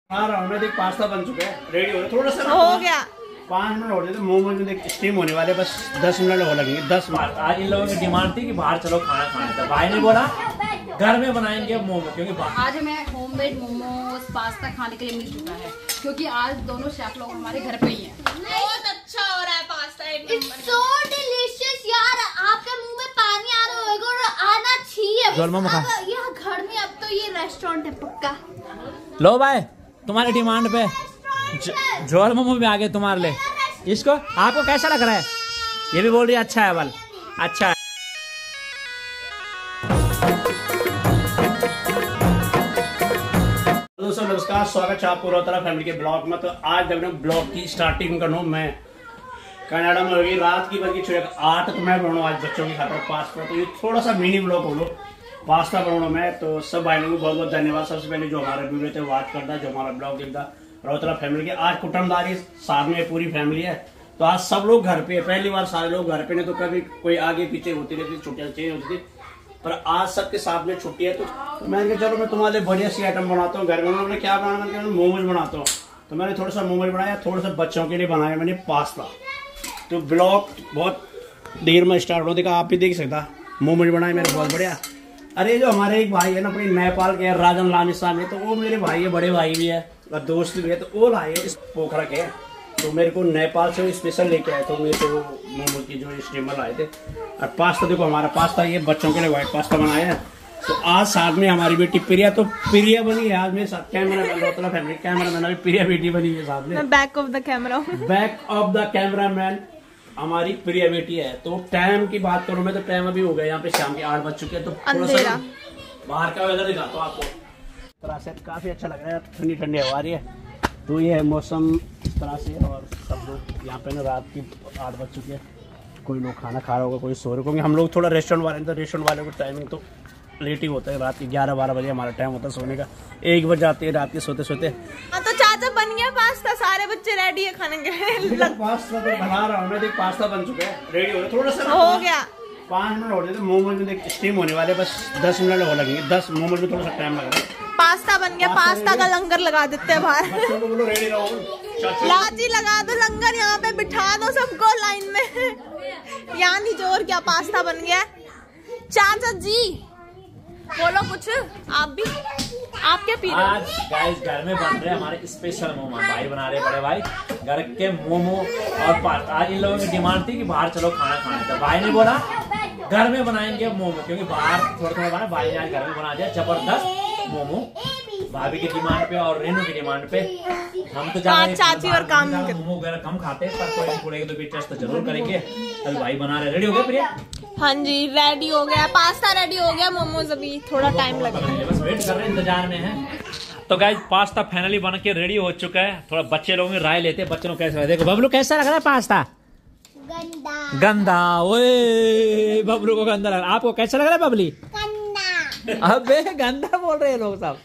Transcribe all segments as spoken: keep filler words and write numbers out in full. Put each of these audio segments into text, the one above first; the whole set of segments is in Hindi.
देख पास्ता बन चुका है, रेडी हो गया, थोड़ा सा हो गया। पाँच मिनट हो जाते मोमोज में देख स्टीम होने वाले, बस दस मिनट हो लगेंगे। दस मिनट। आज इन लोगों की डिमांड थी कि बाहर चलो खाना खाने का, भाई ने बोला घर में बनाएंगे मोमो, क्योंकि आज हमें होममेड मोमोज पास्ता खाने के लिए मिल चुका है, क्योंकि आज दोनों शेफ लोग हमारे घर पे ही हैं। बहुत अच्छा हो रहा है पास्ता, इट्स सो डिलीशियस यार, आपके मुंह में पानी आ रहा होगा और आना चाहिए। यह घर में, अब तो ये रेस्टोरेंट है पक्का। लो भाई तुम्हारी डिमांड पे झोल मोमो भी आ गए तुम्हारे लिए। इसको आपको कैसा लग रहा है? ये भी बोल रही है अच्छा है, बल अच्छा है। दोस्तों नमस्कार, स्वागत है आपको रोहतरा फैमिली के ब्लॉग में। तो आज देखना ब्लॉग की स्टार्टिंग करना मैं कनाडा में होगी रात की बल्कि छः आठ तो मैं बनाऊँ आज बच्चों की खातर पास्ता। तो ये थोड़ा सा मिनी ब्लॉग हो लो पास्ता बनाऊँ मैं। तो सब भाई लोगों को बहुत बहुत धन्यवाद। सबसे पहले जो हमारे वीडियो थे वॉच करता, जो हमारा ब्लॉग देखता रोहतरा फैमिली के। आज कुटुंबदारी साथ में पूरी फैमिली है, तो आज सब लोग घर पे है। पहली बार सारे लोग घर पे, नहीं तो कभी कोई आगे पीछे होती रहती, छुट्टियां चेंज होती थी, पर आज सबके साथ में छुट्टी है। तो, तो मैंने कहा चलो मैं तुम्हारे बढ़िया सी आइटम बनाता हूँ घर में। मैंने क्या बनाना, मैंने मोमोज बनाता हूँ। तो मैंने थोड़ा सा मोमोज बनाया, थोड़ा सा बच्चों के लिए बनाया मैंने पास्ता। तो ब्लॉग बहुत देर में स्टार्ट हो, देखा आप भी देख सकता। मोमोज बनाए मेरे बहुत बढ़िया। अरे जो हमारे एक भाई है ना अपने नेपाल के राजन राजस्थान में, तो वो मेरे भाई है, बड़े भाई भी है और दोस्त भी है। तो वो लाए इस पोखरा के, तो मेरे को नेपाल से स्पेशल लेके आए। तो मेरे को मोमोज की जो स्टीमर लाए थे। और पास्ता देखो हमारा पास्ता, ये बच्चों के लिए व्हाइट पास्ता बनाया है। तो आज साथ में हमारी बेटी प्रिया, तो प्रिया बनी है आज मेरे साथ। कैमरा मैन रोहतरा फैमिली कैमरा मैन, अभी प्रिया बेटी बनी है साथ में। Back of the camera back of the camera man हमारी प्रिया बेटी है। तो टाइम की बात करूं मैं, तो टाइम अभी हो गया यहाँ पे शाम के आठ बज चुके हैं। तो थोड़ा सा बाहर का वेदर दिखाता हूँ आपको। तरह से काफी अच्छा लग रहा है, ठंडी ठंडी हवा आ रही है। तो ये है मौसम इस तरह से। और सब लोग यहाँ पे ना रात की आठ बज चुके हैं, कोई लोग खाना खा रहा होगा, कोई सो रहे, क्योंकि हम लोग थोड़ा रेस्टोरेंट वाले हैं। तो रेस्टोरेंट वाले को टाइमिंग तो लेट ही होता है, रात के ग्यारह बारह बजे हमारा टाइम होता है सोने का। एक बज जाते हैं रात के सोते सोते। तो चाचा बन गया पास्ता, सारे बच्चे रेडी है खाने के लिए। पास्ता तो बना रहा हूँ मैं, देख पास्ता बन चुका है, रेडी हो गया, थोड़ा सा हो गया। पाँच मिनट हो जाते मोमोज में देख स्टीम होने वाले, बस दस मिनट हो लगेंगे। दस मोमोज में थोड़ा सा टाइम लग रहा है। पास्ता बन गया, पास्ता का लंगर लगा देते हैं बाहर। बच्चों को बोलो रेडी रहो, लाची लगा दो लंगर, यहाँ पे बिठा दो सबको लाइन में। यहाँ नहीं जोर क्या, पास्ता बन गया। चाचा जी बोलो कुछ, आप भी, आप क्या पी रहे हो? आज गाइस घर में बन रहे हमारे स्पेशल मोमो, भाई बना रहे बड़े भाई घर के मोमो और पास्ता। आज इन लोगों की डिमांड थी कि बाहर चलो खाना खाने का, भाई ने बोला घर में बनाएंगे मोमो, क्योंकि बाहर थोड़ा थोड़ा बना। भाई ने आज घर में बना दिया जबरदस्त मोमो, भाभी की डिमांड पे और रेनू की डिमांड पे। हम तो चा, चाची और काम मोमो वगैरह कम खाते हैं, पर कोई थोड़े तो टेस्ट तो जरूर करेंगे। कल भाई बना रहे। रेडी हो गया प्रिया? हाँ जी रेडी हो गया, पास्ता रेडी हो गया, मोमोज अभी थोड़ा टाइम लगेगा, बस वेट कर रहे हैं, इंतजार में है। तो गाइस पास्ता फाइनली बन के रेडी हो चुका है। थोड़ा बच्चे लोगों की राय लेते हैं, बच्चों को कैसा लगा। देखो बबलू कैसा लग रहा है पास्ता? गंदा गंदा। ओए बबलू को गंदा लग रहा है, आपको कैसा लग रहा है बबली? गंदा। अबे गंदा बोल रहे हैं लोग सब।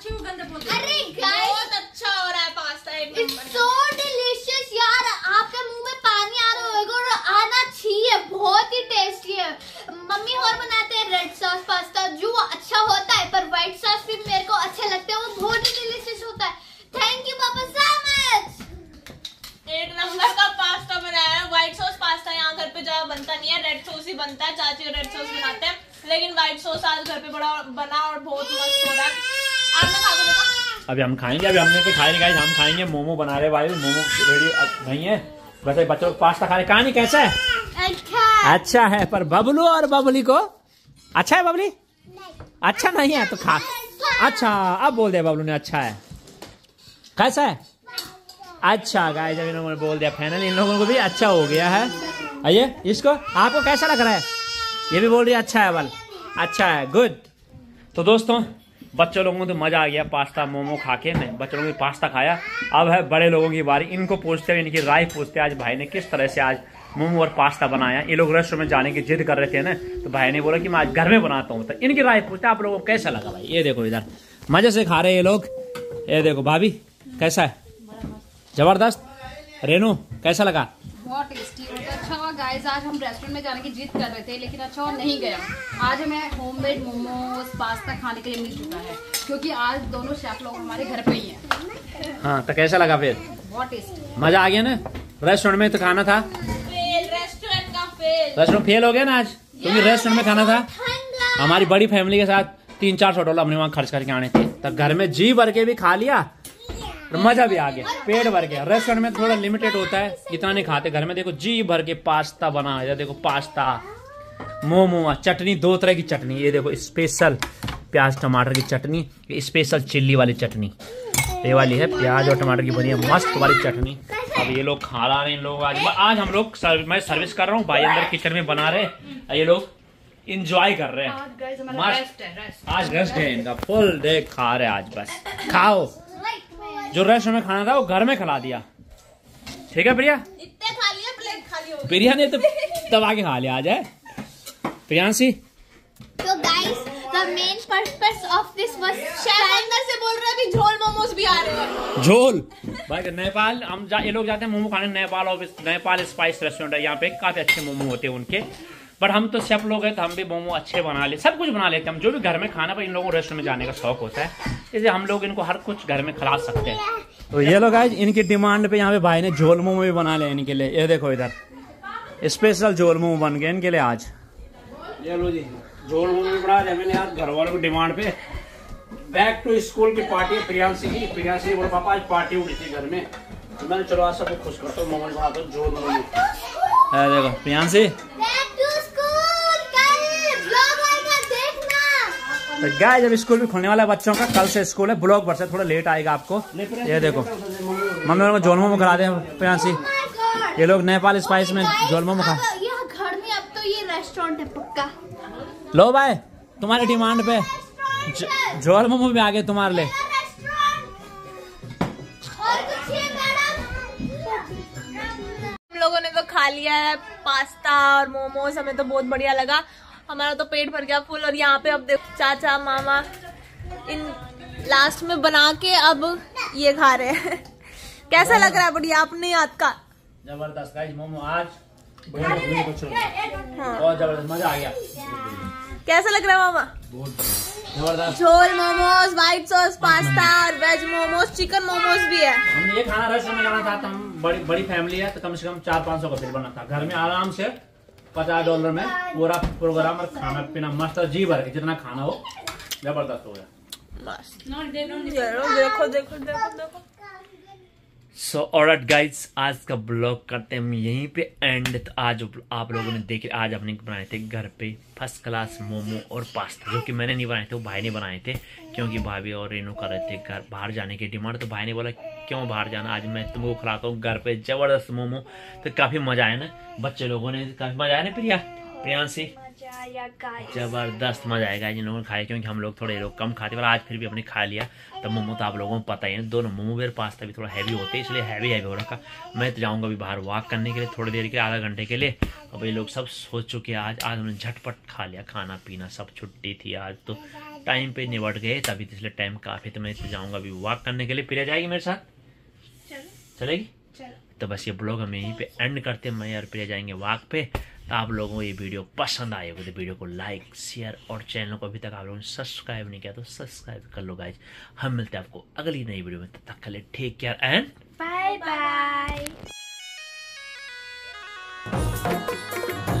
अरे बहुत अच्छा हो रहा है पास्ता, इट्स सो डिलीशियस यार, आपके मुंह में पानी आ रहा होगा और आना चाहिए। बहुत ही टेस्टी है। मम्मी और बनाते हैं रेड सॉस पास्ता, जो अच्छा होता है, पर व्हाइट सॉस भी मेरे को अच्छे लगते हैं, वो बहुत ही डिलीशियस होता है। थैंक यू पापा सो मच। एक नंबर का पास्ता बनाया है। व्हाइट सॉस पास्ता यहाँ घर पे ज्यादा बनता नहीं है, रेड सॉस ही बनता है। चाची रेड सॉस बनाते हैं, लेकिन व्हाइट सॉस आज घर पे बड़ा बना और बहुत मस्त हो रहा है। आपने खा के देखा? अभी हम खाएंगे, अभी हमने तो खाए नहीं गाइस, हम खाएंगे। मोमो बना रहे भाई, मोमो रेडी नहीं है। वैसे बच्चों को पास्ता खा रहे। कहानी कैसा है? अच्छा अच्छा है, पर बबलू और बबली को अच्छा है। बबली अच्छा नहीं है तो खा। अच्छा अब बोल दिया बबलू ने अच्छा है। कैसा है? अच्छा गाइस जब इन लोगों ने बोल दिया फाइनली, इन लोगों को भी अच्छा हो गया है। आइए इसको, आपको कैसा लग रहा है? ये भी बोल रही है अच्छा है, बल अच्छा है, गुड। तो दोस्तों बच्चों लोगों को तो मजा आ गया पास्ता मोमो खा के। नहीं बच्चों लोगों ने पास्ता खाया, अब है बड़े लोगों की बारी। इनको पूछते हैं, इनकी राय पूछते हैं आज भाई ने किस तरह से आज मोमो और पास्ता बनाया। ये लोग रेस्टोरेंट में जाने की जिद कर रहे थे ना, तो भाई ने बोला कि मैं आज घर में बनाता हूँ। तो इनकी राय पूछते हैं आप लोगों को कैसा लगा भाई। ये देखो इधर मजे से खा रहे हैं ये लोग। ये देखो भाभी कैसा है? जबरदस्त। रेनू कैसा लगा? बहुत टेस्टी और अच्छा हुआ गाइस। आज हम रेस्टोरेंट में जाने की जिद कर रहे थे, लेकिन अच्छा नहीं गया। आज हमें होममेड मोमोज पास्ता खाने के लिए मिल चुका है, क्योंकि आज दोनों शेफ लोग हमारे घर पे ही हैं। हाँ तो कैसा लगा फिर? बहुत टेस्टी। मजा आ गया ना? रेस्टोरेंट में तो खाना था, रेस्टोरेंट का फेल। रेस्टोरेंट फेल हो गया ना आज, क्योंकि रेस्टोरेंट में खाना था। हमारी बड़ी फैमिली के साथ तीन चार सौ डॉलर हमने वहाँ खर्च करके आने थे, तो घर में जी भर के भी खा लिया और मजा भी आ गया, पेट भर गया। रेस्टोरेंट में थोड़ा लिमिटेड होता है, इतना नहीं खाते। घर में देखो जी भर के पास्ता बना है, देखो पास्ता, मोमो, चटनी, दो तरह की चटनी। ये देखो स्पेशल प्याज टमाटर की चटनी, ये स्पेशल चिल्ली वाली चटनी, ये वाली है प्याज और टमाटर की बनी है मस्त वाली चटनी। अब ये लोग खा रहे हैं लोग आज आज हम लोग सर, मैं सर्विस कर रहा हूँ, भाई अंदर किचन में बना रहे, ये लोग इंजॉय कर रहे हैं। आज रेस्ट है इनका, फुल डे खा रहे आज। बस खाओ, जो रेस्ट में खाना था वो घर में खिला दिया। ठीक है प्रिया? इतने खा लिया, प्लेट खाली हो गई। प्रिया ने तो दबा के खा लिया आज है। प्रियांशी तो guys the main purpose of this was chef अंदर से बोल रहा है अभी झोल मोमोज भी आ रहे हैं। झोल भाई, नेपाल हम जा, ये लोग जाते हैं मोमो खाने Nepal office, Nepal spice restaurant है यहाँ पे, काफी अच्छे मोमो होते हैं उनके। बट हम तो शेफ लोग हैं तो हम भी मोमो अच्छे बना ले, सब कुछ बना लेते हैं हम, जो भी घर में खाना पर इन लोगों को रेस्टोरेंट में जाने का शौक होता है, इसलिए हम लोग इनको हर कुछ घर में खिला सकते हैं। तो ये लोग आज इनकी डिमांड पे यहाँ पे भाई ने झोल मोमो भी बना ले इनके लिए। ये देखो इधर स्पेशल झोल मोमो बन गए इनके लिए आज। ये लो जी झोल मोमो बना दिया मैंने आज घर वालों की डिमांड पे। बैक टू स्कूल की पार्टी है प्रियांशी की। प्रियांशी बोला पापा आज पार्टी उठी थी घर में, तो मैंने चलो आज सबको खुश करता हूँ, मोमो बनाता हूँ झोल मोमो। देखो Priyanshi back to school guys, vlog आएगा देखना। तो गाइस जब स्कूल भी खुलने वाला है बच्चों का, कल से स्कूल है, ब्लॉग पर से थोड़ा लेट आएगा आपको। ये देखो मम्मी लोग झोल मोमो खिला दे प्रियांशी, ये लोग नेपाल स्पाइस में झोल मोमो खा। यहाँ घर में अब तो ये रेस्टोरेंट है पक्का। लो भाई तुम्हारी डिमांड पे झोल मोमो भी आ गए तुम्हारे लिए। हम लोगों ने तो खा लिया है पास्ता और मोमोज, हमें तो बहुत बढ़िया लगा, हमारा तो पेट भर गया फुल। और यहाँ पे अब देखो चाचा मामा इन लास्ट में बना के अब ये खा रहे हैं। कैसा लग रहा है बढ़िया अपने हाथ का? जबरदस्त गाइस मोमो आज बहुत जबरदस्त, मजा आ गया। कैसा लग रहा है मामा? जबरदस्त। Jhol momos, white sauce pasta और वेज मोमोज, चिकन मोमोज भी है। हमने ये खाना रेस्टोरेंट में जाना था, तो हम बड़ी बड़ी फैमिली है तो कम से कम चार पाँच सौ का बिल बना था। घर में आराम से पचास डॉलर में पूरा प्रोग्राम और खाना पीना मस्त, जी भर के जितना खाना हो जबरदस्त हो गया। देखो देखो देखो देखो। सो ऑलराइट गाइज आज का ब्लॉग करते हैं हम यहीं पे एंड। तो आज आप लोगों ने देखे, आज हमने बनाए थे घर पे फर्स्ट क्लास मोमो और पास्ता, जो कि मैंने नहीं बनाए थे, वो भाई ने बनाए थे, क्योंकि भाभी और रेनू कर रहे थे घर बाहर जाने की डिमांड। तो भाई ने बोला क्यों बाहर जाना, आज मैं तुमको खिलाता हूँ घर पे जबरदस्त मोमो। तो काफी मजा आया ना, बच्चे लोगों ने काफी मजा आया ना प्रिया प्रियांशी? जबरदस्त मजा आएगा जिन लोगों ने खाया, क्योंकि हम लोग थोड़े लोग कम खाते, पर आज फिर भी हमने खा लिया। तो मोमो तो आप लोगों को पता ही है, दोनों मोमो और पास्ता भी थोड़ा हैवी होते हैं, इसलिए हैवी हैवी हो रखा। मैं तो जाऊंगा अभी बाहर वॉक करने के लिए थोड़ी देर के, आधा घंटे के लिए। अब ये लोग सब सोच चुके हैं आज आज हमने झटपट खा लिया, खाना पीना सब छुट्टी थी आज, तो टाइम पे निपट गए तभी, इसलिए टाइम काफी। तो मैं तो जाऊँगा अभी वॉक करने के लिए। प्रिया जाएगी मेरे साथ? चलेगी? तो बस ये ब्लॉग हम यहीं पे एंड करते हैं, मैं और प्रिया जाएंगे वॉक पे। तो आप लोगों को ये वीडियो पसंद आए होगी तो वीडियो को लाइक शेयर और चैनल को अभी तक आप लोगों ने सब्सक्राइब नहीं किया तो सब्सक्राइब कर लो गाइज। हम मिलते हैं आपको अगली नई वीडियो में, तब तक के लिए take care and bye bye.